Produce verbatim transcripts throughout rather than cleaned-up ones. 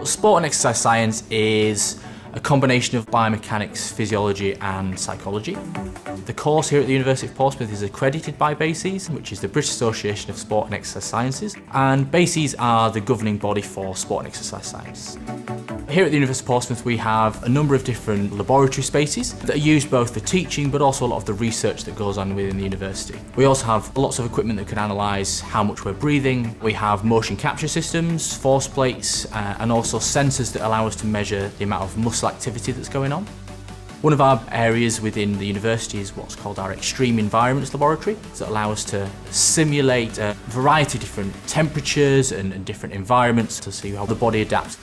Sport and exercise science is a combination of biomechanics, physiology and psychology. The course here at the University of Portsmouth is accredited by BASES, which is the British Association of Sport and Exercise Sciences, and BASES are the governing body for sport and exercise science. Here at the University of Portsmouth we have a number of different laboratory spaces that are used both for teaching but also a lot of the research that goes on within the university. We also have lots of equipment that can analyse how much we're breathing. We have motion capture systems, force plates uh, and also sensors that allow us to measure the amount of muscle activity that's going on. One of our areas within the university is what's called our Extreme Environments Laboratory that allow us to simulate a variety of different temperatures and, and different environments to see how the body adapts.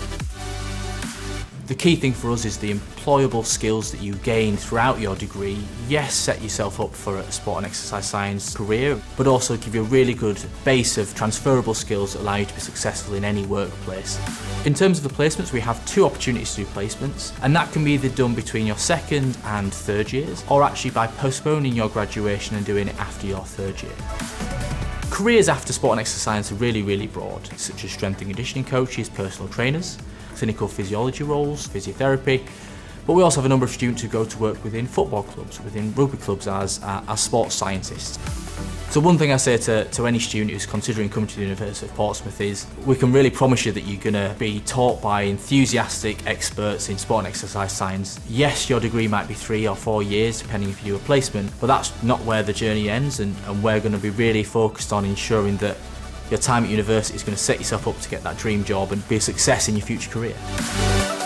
The key thing for us is the employable skills that you gain throughout your degree. Yes, set yourself up for a sport and exercise science career, but also give you a really good base of transferable skills that allow you to be successful in any workplace. In terms of the placements, we have two opportunities to do placements, and that can be either done between your second and third years, or actually by postponing your graduation and doing it after your third year. Careers after sport and exercise science are really, really broad, such as strength and conditioning coaches, personal trainers, clinical physiology roles, physiotherapy, but we also have a number of students who go to work within football clubs, within rugby clubs as, uh, as sports scientists. So one thing I say to, to any student who's considering coming to the University of Portsmouth is we can really promise you that you're going to be taught by enthusiastic experts in sport and exercise science. Yes, your degree might be three or four years depending if you do a placement, but that's not where the journey ends, and, and we're going to be really focused on ensuring that your time at university is going to set yourself up to get that dream job and be a success in your future career.